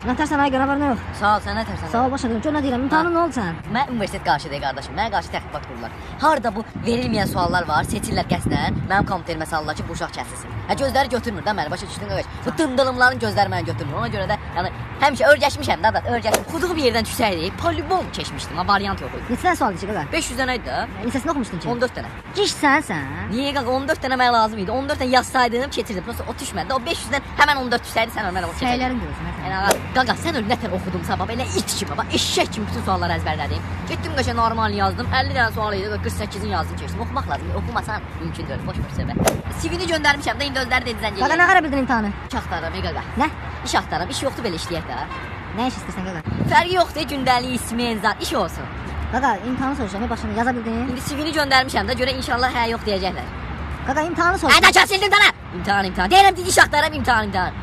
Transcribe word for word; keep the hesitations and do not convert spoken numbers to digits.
Nətərsən ay qara var nə yox? Sağ ol, sən nə tərsən? Sağ ol başa düşürəm. Gör nə deyirəm, imtahanın nə oldu sən? Mən universitet qarşıdayım qardaşım. Mənə qarşı təxribat qururlar. Harda bu verilməyən suallar var, seçirlər qəsdən. Mənim komitərimə salırlar ki, bu uşaq kəsilsin. Hə gözləri götürmür də məni, başa düşdün qardaş. Bu dındılımların gözləri məni götürmür. Ona görə də yəni həmişə örgəşmişəm də, örgəşmişəm. Xuduğu bir yerdən düşsəydi, polibom keçmişdim. Ha variant yox idi. Neçə dənə sual idi qaqa? beş yüz dənə idi də. Lisəsində oxumuşdun ki? on dörd dənə. Gişsən sən? Niyə qaqa on dörd dənə mənə lazım idi. on dörd dənə yazsaydım, keçirdim. Prosta o düşmədi. O beş yüzdən həmən on dörd düşsəydi sən mənə o keçəcəkdin. Şeylərin görürsən sən. Yəni ağa, qaqa sən öl nətər oxudum sabah elə it kimi baba, eşşək kimi bütün sualları əzbərlədim. Getdim qaşa normal yazdım. əlli dənə sual idi, qırx səkkizin yazdım keçdim. Oxumaq lazım. Oxumasan mümkün deyil. Boş ver səbə. C V-ni göndərmişəm də indi özləri dedi zəng Qaqa eləyir. nə qara bildin imtahanı? İş axtarıram, ey qaqa. Nə? İş axtarıram. İş yoxdur belə işləyək də. Nə iş istəyirsən qaqa? Fərqi yoxdur, gündəlik, ismin, zat, iş olsun. Qaqa imtahanı soruşuram, başını yaza bildin? İndi C V-ni göndərmişəm də, görə inşallah hə yox deyəcəklər. Qaqa imtahanı soruşuram. Hə də kəsildim dənə. İmtahan, imtahan. Deyirəm ki, iş axtarıram, imtahan, imtahan.